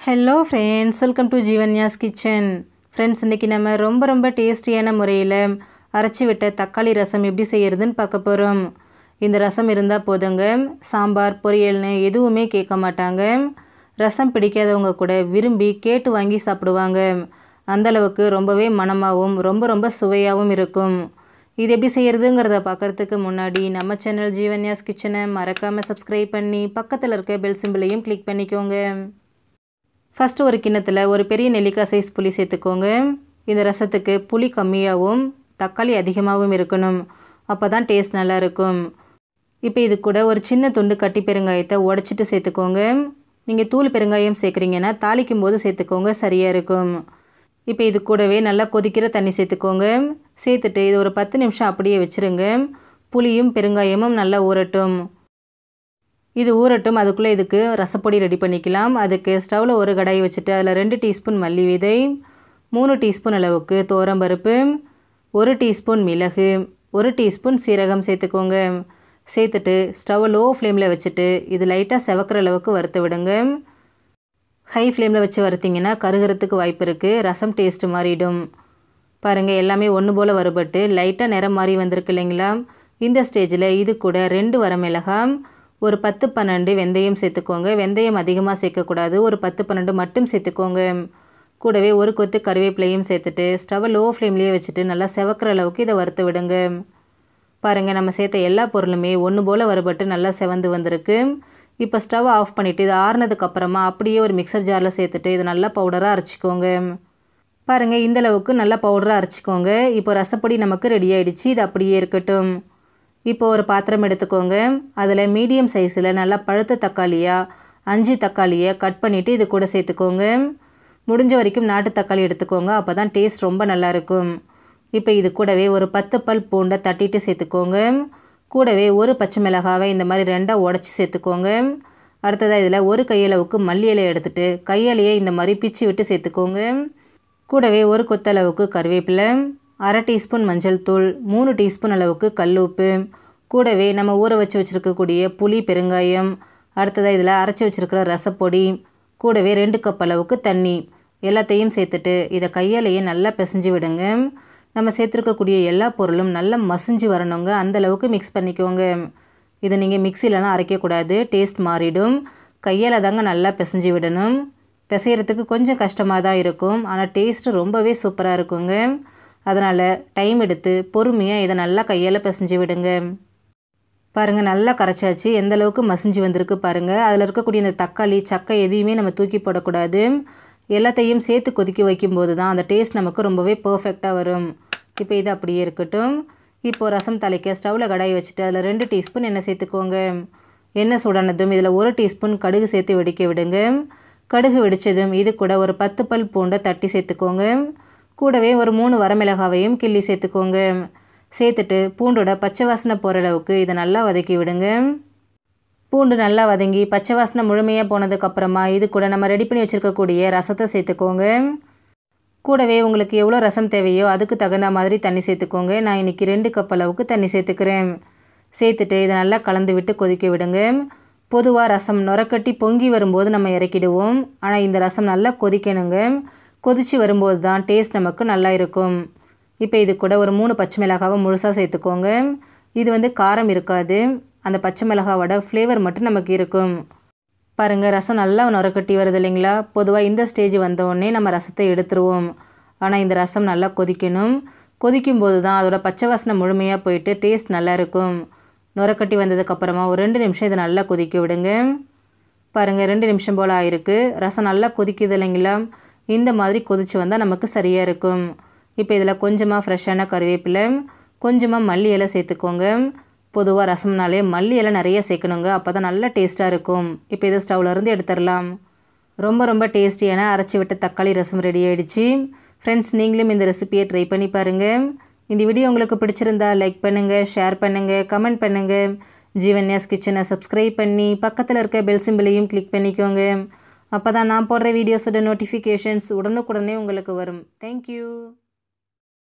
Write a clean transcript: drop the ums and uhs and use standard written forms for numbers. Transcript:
Hello friends, welcome to Jeevanya's kitchen. Friends, இன்றைக்கி நம்ம ரொம்ப டேஸ்டியான முறையில் அரைச்சி விட்ட தக்காளி ரசம் எப்படி செய்கிறதுன்னு பார்க்க போகிறோம். இந்த ரசம் இருந்தால் போதுங்க, சாம்பார் பொரியல்னு எதுவுமே கேட்க மாட்டாங்க. ரசம் பிடிக்காதவங்க கூட விரும்பி கேட்டு வாங்கி சாப்பிடுவாங்க. அந்தளவுக்கு ரொம்பவே மணமாகவும் ரொம்ப சுவையாகவும் இருக்கும். இது எப்படி செய்கிறதுங்கிறத பார்க்குறதுக்கு முன்னாடி நம்ம சேனல் ஜீவன்யாஸ் கிச்சனை மறக்காமல் சப்ஸ்கிரைப் பண்ணி பக்கத்தில் இருக்க பெல் சிம்பிளையும் கிளிக் பண்ணிக்கோங்க. ஃபஸ்ட்டு ஒரு கிண்ணத்தில் ஒரு பெரிய நெல்லிக்காய் சைஸ் புளி சேர்த்துக்கோங்க. இந்த ரசத்துக்கு புளி கம்மியாகவும் தக்காளி அதிகமாகவும் இருக்கணும், அப்போ தான் டேஸ்ட் நல்லாயிருக்கும். இப்போ இது கூட ஒரு சின்ன துண்டு கட்டி பெருங்காயத்தை உடச்சிட்டு சேர்த்துக்கோங்க. நீங்கள் தூள் பெருங்காயம் சேர்க்குறீங்கன்னா தாளிக்கும் போது சேர்த்துக்கோங்க, சரியாக இருக்கும். இப்போ இது கூடவே நல்லா கொதிக்கிற தண்ணி சேர்த்துக்கோங்க. சேர்த்துட்டு இது ஒரு 10 நிமிஷம் அப்படியே வச்சுருங்க. புளியும் பெருங்காயமும் நல்லா ஊறட்டும். இது ஊறட்டும். அதுக்குள்ளே இதுக்கு ரசப்பொடி ரெடி பண்ணிக்கலாம். அதுக்கு ஸ்டவ்வில் ஒரு கடாயை வச்சுட்டு அதில் 2 டீஸ்பூன் மல்லி விதை, 3 டீஸ்பூன் அளவுக்கு துவரம்பருப்பு, 1 டீஸ்பூன் மிளகு, 1 டீஸ்பூன் சீரகம் சேர்த்துக்கோங்க. சேர்த்துட்டு ஸ்டவ் லோ ஃப்ளேமில் வச்சுட்டு இது லைட்டாக செவக்கிற அளவுக்கு வறுத்து விடுங்க. ஹை ஃப்ளேமில் வச்சு வறுத்திங்கன்னா கருகிறதுக்கு வாய்ப்பு இருக்குது, ரசம் டேஸ்ட்டு மாறிடும். பாருங்கள், எல்லாமே ஒன்று போல் வறுபட்டு லைட்டாக நிறம் மாறி வந்திருக்கு இல்லைங்களா. இந்த ஸ்டேஜில் இது கூட 2 வரமிளகாய், ஒரு 10-12 வெந்தயம் சேர்த்துக்கோங்க. வெந்தயம் அதிகமாக சேர்க்கக்கூடாது, ஒரு 10-12 மட்டும் சேர்த்துக்கோங்க. கூடவே ஒரு கொத்து கருவேப்பிலையும் சேர்த்துட்டு ஸ்டவ் லோ ஃப்ளேம்லேயே வச்சுட்டு நல்லா செவக்கிற அளவுக்கு இதை வறுத்து விடுங்க. பாருங்கள், நம்ம சேர்த்த எல்லா பொருளுமே ஒன்று போல் வறுபட்டு நல்லா செவந்து வந்திருக்கு. இப்போ ஸ்டவ் ஆஃப் பண்ணிவிட்டு இது ஆறுனதுக்கப்புறமா அப்படியே ஒரு மிக்சர் ஜாரில் சேர்த்துட்டு இதை நல்லா பவுடராக அரைச்சிக்கோங்க. பாருங்கள், இந்தளவுக்கு நல்லா பவுடராக அரைச்சிக்கோங்க. இப்போ ரசப்பொடி நமக்கு ரெடி ஆகிடுச்சு. இது அப்படியே இருக்கட்டும். இப்போ ஒரு பாத்திரம் எடுத்துக்கோங்க. அதில் மீடியம் சைஸில் நல்லா பழுத்த தக்காளியாக 5 தக்காளியை கட் பண்ணிவிட்டு இது கூட சேர்த்துக்கோங்க. முடிஞ்ச வரைக்கும் நாட்டு தக்காளி எடுத்துக்கோங்க, அப்போ தான் டேஸ்ட் ரொம்ப நல்லாயிருக்கும். இப்போ இது கூடவே ஒரு 10 பல் பூண்டை தட்டிட்டு சேர்த்துக்கோங்க. கூடவே ஒரு பச்சை மிளகாவை இந்த மாதிரி 2ஆக உடச்சி சேர்த்துக்கோங்க. அடுத்ததாக இதில் ஒரு கையளவுக்கு மல்லி இலை எடுத்துகிட்டு கையாலேயே இந்த மாதிரி பிச்சு விட்டு சேர்த்துக்கோங்க. கூடவே ஒரு கொத்தளவுக்கு கருவேப்பிலை, 1/2 டீஸ்பூன் மஞ்சள் தூள், 3 டீஸ்பூன் அளவுக்கு கல்லுப்பு, கூடவே நம்ம ஊற வச்சுருக்கக்கூடிய புளி பெருங்காயம், அடுத்ததாக இதில் அரைச்சி வச்சுருக்கிற ரசப்பொடி, கூடவே 2 கப் அளவுக்கு தண்ணி எல்லாத்தையும் சேர்த்துட்டு இதை கையாலேயே நல்லா பிசைஞ்சு விடுங்க. நம்ம சேர்த்துருக்கக்கூடிய எல்லா பொருளும் நல்லா மசிஞ்சு வரணுங்க, அந்தளவுக்கு மிக்ஸ் பண்ணிக்கோங்க. இதை நீங்கள் மிக்சிலலாம் அரைக்கக்கூடாது, டேஸ்ட் மாறிடும். கையால் தாங்க நல்லா பிசைஞ்சு விடணும். பிசைகிறதுக்கு கொஞ்சம் கஷ்டமாக தான் இருக்கும், ஆனால் டேஸ்ட்டு ரொம்பவே சூப்பராக இருக்குங்க. அதனால் டைம் எடுத்து பொறுமையாக இதை நல்லா கையால் பிசைஞ்சு விடுங்க. பாருங்கள், நல்லா கரைச்சாச்சு. எந்தளவுக்கு மசிஞ்சு வந்திருக்கு பாருங்கள். அதில் இருக்கக்கூடிய இந்த தக்காளி சக்கை எதையுமே நம்ம தூக்கி போடக்கூடாது. எல்லாத்தையும் சேர்த்து கொதிக்க வைக்கும்போது தான் அந்த டேஸ்ட் நமக்கு ரொம்பவே பர்ஃபெக்டாக வரும். இப்போ இது அப்படியே இருக்கட்டும். இப்போது ரசம் தலைக்க ஸ்டவ்வில் கடாயை வச்சுட்டு அதில் 2 டீஸ்பூன் எண்ணெய் சேர்த்துக்கோங்க. எண்ணெய் சூடானதும் இதில் 1 டீஸ்பூன் கடுகு சேர்த்து வெடிக்க விடுங்க. கடுகு வெடித்ததும் இது கூட ஒரு 10 பல் பூண்டை தட்டி சேர்த்துக்கோங்க. கூடவே ஒரு 3 வரமிளகாவையும் கிள்ளி சேர்த்துக்கோங்க. சேர்த்துட்டு பூண்டோட பச்சை வாசனை போகிற அளவுக்கு இதை நல்லா வதக்கி விடுங்க. பூண்டு நல்லா வதங்கி பச்சை வாசனை முழுமையாக போனதுக்கப்புறமா இது கூட நம்ம ரெடி பண்ணி வச்சுருக்கக்கூடிய ரசத்தை சேர்த்துக்கோங்க. கூடவே உங்களுக்கு எவ்வளோ ரசம் தேவையோ அதுக்கு தகுந்த மாதிரி தண்ணி சேர்த்துக்கோங்க. நான் இன்றைக்கி 2 கப் அளவுக்கு தண்ணி சேர்த்துக்கிறேன். சேர்த்துட்டு இதை நல்லா கலந்து விட்டு கொதிக்க விடுங்க. பொதுவாக ரசம் நுரக்கட்டி பொங்கி வரும்போது நம்ம இறக்கிடுவோம், ஆனால் இந்த ரசம் நல்லா கொதிக்கணுங்க. கொதித்து வரும்போது தான் டேஸ்ட் நமக்கு நல்லா இருக்கும். இப்போ இது கூட ஒரு 3 பச்சை மிளகாவை முழுசாக சேர்த்துக்கோங்க. இது காரம் இருக்காது, அந்த பச்சை மிளகாவோட ஃப்ளேவர் மட்டும் நமக்கு இருக்கும். பாருங்கள், ரசம் நல்லா நுரக்கட்டி வருது இல்லைங்களா. பொதுவாக இந்த ஸ்டேஜ் வந்தோடனே நம்ம ரசத்தை எடுத்துருவோம், ஆனால் இந்த ரசம் நல்லா கொதிக்கணும். கொதிக்கும்போது தான் அதோட பச்சை வாசனை முழுமையாக போயிட்டு டேஸ்ட் நல்லா இருக்கும். நுரக்கட்டி வந்ததுக்கப்புறமா ஒரு 2 நிமிஷம் இதை நல்லா கொதிக்க விடுங்க. பாருங்கள், 2 நிமிஷம் போல் ஆயிருக்கு. ரசம் நல்லா கொதிக்குது இல்லைங்களா. இந்த மாதிரி கொதித்து வந்தால் நமக்கு சரியாக இருக்கும். இப்போ இதில் கொஞ்சமாக ஃப்ரெஷ்ஷான கருவேப்பிலை, கொஞ்சமாக மல்லி இலை சேர்த்துக்கோங்க. பொதுவாக ரசம்னாலே மல்லி இலை நிறைய சேர்க்கணுங்க, அப்போ தான் நல்லா டேஸ்ட்டாக இருக்கும். இப்போ இதை ஸ்டவ்லேருந்து எடுத்துடலாம். ரொம்ப டேஸ்டியான அரைச்சி விட்ட தக்காளி ரசம் ரெடி ஆகிடுச்சு. ஃப்ரெண்ட்ஸ், நீங்களும் இந்த ரெசிபியை ட்ரை பண்ணி பாருங்கள். இந்த வீடியோ உங்களுக்கு பிடிச்சிருந்தா லைக் பண்ணுங்கள், ஷேர் பண்ணுங்கள், கமெண்ட் பண்ணுங்கள். ஜீவன்யாஸ் கிச்சனை சப்ஸ்கிரைப் பண்ணி பக்கத்தில் இருக்க பெல் சிம்பிளையும் கிளிக் பண்ணிக்கோங்க. அப்போ தான் நான் போடுற வீடியோஸோட நோட்டிஃபிகேஷன்ஸ் உடனுக்குடனே உங்களுக்கு வரும். தேங்க்யூ.